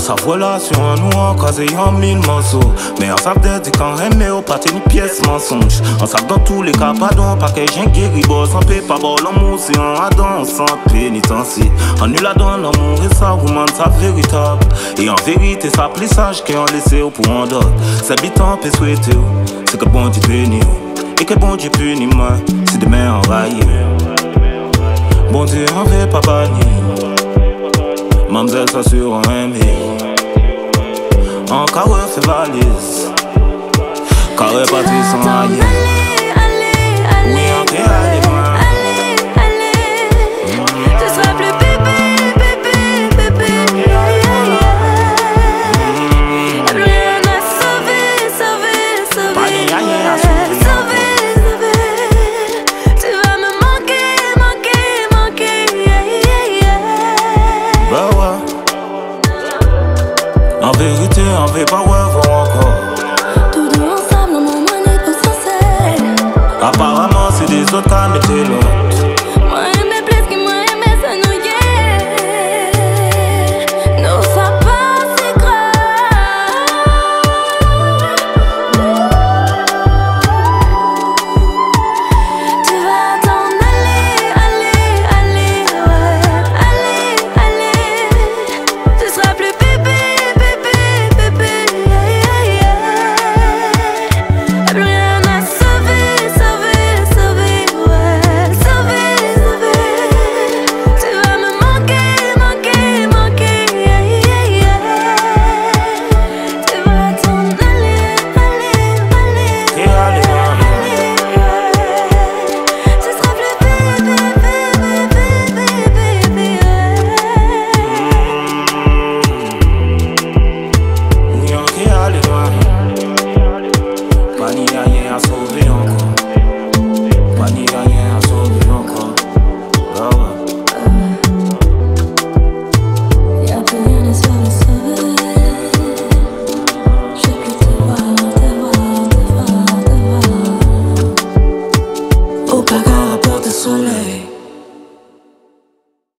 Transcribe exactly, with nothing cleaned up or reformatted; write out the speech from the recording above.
sa relation à nous en casé en mille morceaux. Mais on savent des quand aimé au pâté ni pièce mensonge. On savent dans tous les cas pardon, pas que j'ai guéri boss sans paix, pas bon l'amour c'est un adon sans pénitencier. On nul la donne l'amour et ça woman ça véritable. Et en vérité ça plus sage qu'on laissé au pour en d'autres. C'est bitan peut souhaiter, c'est que bon Dieu punit. Et que bon Dieu punit moi, c'est demain enraillé. Bon Dieu en fait pas bannir. Mamzelle s'assure en aimé. En carré fait valise. Carré parti sans aïe. Oui, en qui allez moi. Tu seras plus bébé, bébé, bébé. Y'a plus rien à sauver, sauver, sauver. Pas de rien à sauver. Sauver, sauver. Tu vas me manquer, manquer, manquer. Bah ouais. En vérité, on veut pas revoir encore. Tous deux ensemble, mon monnaie pour sincère. Apparemment, c'est des autres qui mettent l'eau.